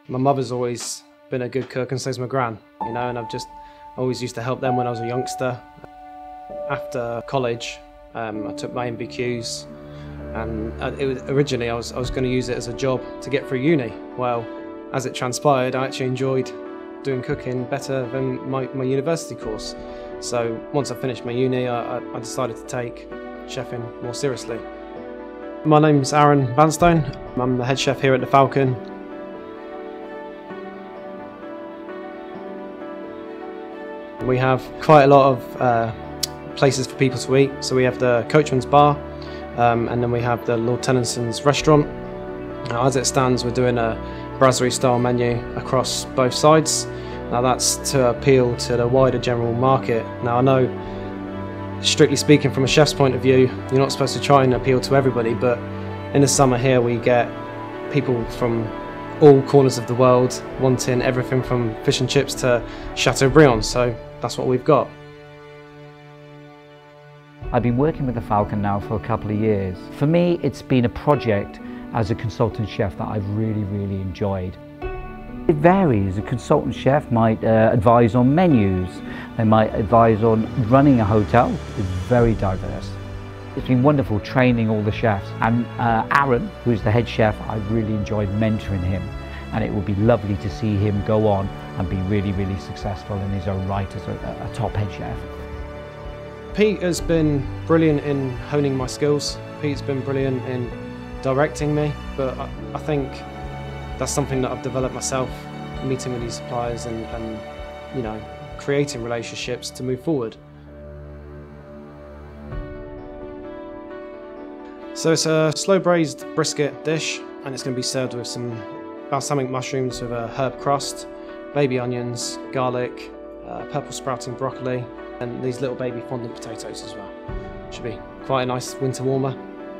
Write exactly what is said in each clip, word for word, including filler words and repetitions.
My mother's always been a good cook, and so's my gran, you know, and I've just always used to help them when I was a youngster. After college, um, I took my M V Qs, and it was, originally I was, I was going to use it as a job to get through uni. Well, as it transpired, I actually enjoyed doing cooking better than my, my university course. So once I finished my uni, I, I decided to take chefing more seriously. My name's Aaron Vanstone. I'm the head chef here at the Falcon. We have quite a lot of uh, places for people to eat. So we have the Coachman's Bar, um, and then we have the Lord Tennyson's restaurant. Now, as it stands, we're doing a brasserie style menu across both sides. Now that's to appeal to the wider general market. Now I know, strictly speaking from a chef's point of view, you're not supposed to try and appeal to everybody, but in the summer here we get people from all corners of the world wanting everything from fish and chips to Chateaubriand, so that's what we've got. I've been working with the Falcon now for a couple of years. For me, it's been a project as a consultant chef that I've really, really enjoyed. It varies. A consultant chef might uh, advise on menus, they might advise on running a hotel. It's very diverse. It's been wonderful training all the chefs, and uh, Aaron, who's the head chef, I've really enjoyed mentoring him, and it would be lovely to see him go on and be really, really successful in his own right as a, a top head chef. Pete has been brilliant in honing my skills. Pete's been brilliant in directing me, but I, I think that's something that I've developed myself, meeting with these suppliers and, and you know, creating relationships to move forward. So it's a slow braised brisket dish, and it's going to be served with some balsamic mushrooms with a herb crust, baby onions, garlic, uh, purple sprouting broccoli, and these little baby fondant potatoes as well. Should be quite a nice winter warmer.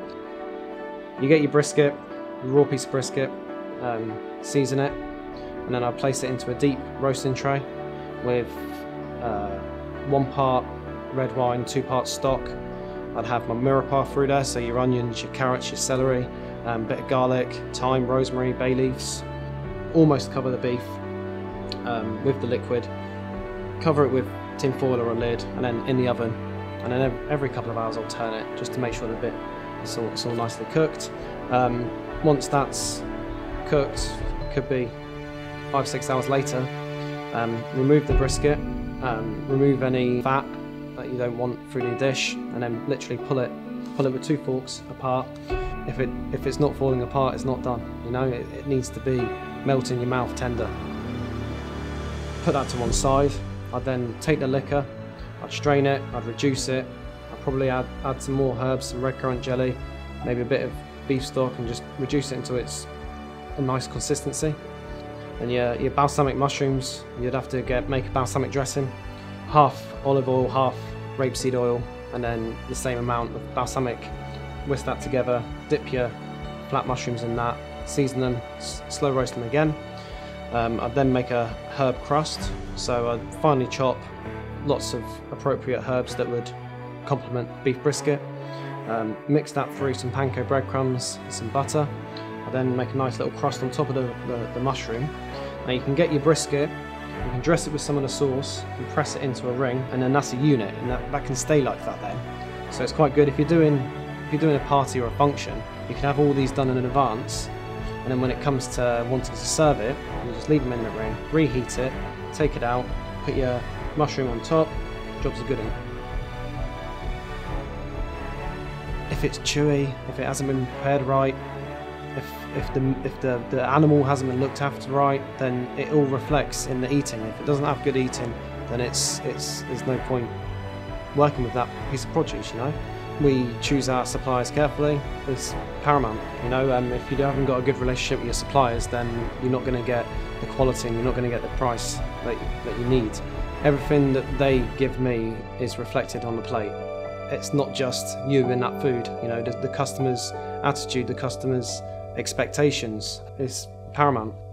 You get your brisket, your raw piece of brisket, um, season it, and then I'll place it into a deep roasting tray with uh, one part red wine, two parts stock. I'd have my mirepoix through there, so your onions, your carrots, your celery, a um, bit of garlic, thyme, rosemary, bay leaves. Almost cover the beef um, with the liquid. Cover it with tin foil or a lid, and then in the oven. And then every couple of hours I'll turn it just to make sure the bit is all, it's all nicely cooked. Um, once that's cooked, could be five, six hours later, um, remove the brisket, um, remove any fat that you don't want through the dish, and then literally pull it, pull it with two forks apart. If it if it's not falling apart, it's not done. You know, it, it needs to be melt in your mouth tender. Put that to one side. I'd then take the liquor, I'd strain it, I'd reduce it. I'd probably add add some more herbs, some red currant jelly, maybe a bit of beef stock, and just reduce it into its a nice consistency. And your your balsamic mushrooms, you'd have to get make a balsamic dressing. Half olive oil, half rapeseed oil, and then the same amount of balsamic. Whisk that together, dip your flat mushrooms in that, season them, slow roast them again. Um, I'd then make a herb crust, so I'd finely chop lots of appropriate herbs that would complement beef brisket. Um, mix that through some panko breadcrumbs and some butter. I then make a nice little crust on top of the, the, the mushroom. Now you can get your brisket, you can dress it with some of the sauce and press it into a ring, and then that's a unit, and that, that can stay like that then. So it's quite good if you're doing if you're doing a party or a function, you can have all these done in advance, and then when it comes to wanting to serve it, you just leave them in the ring, reheat it, take it out, put your mushroom on top, job's a good one. If it's chewy, if it hasn't been prepared right, if if the if the, the animal hasn't been looked after right, then it all reflects in the eating. If it doesn't have good eating, then it's it's there's no point working with that piece of produce, you know. We choose our suppliers carefully. It's paramount, you know. Um, if you haven't got a good relationship with your suppliers, then you're not going to get the quality and you're not going to get the price that that you need. Everything that they give me is reflected on the plate. It's not just you in that food, you know. The, the customer's attitude, the customer's expectations is paramount.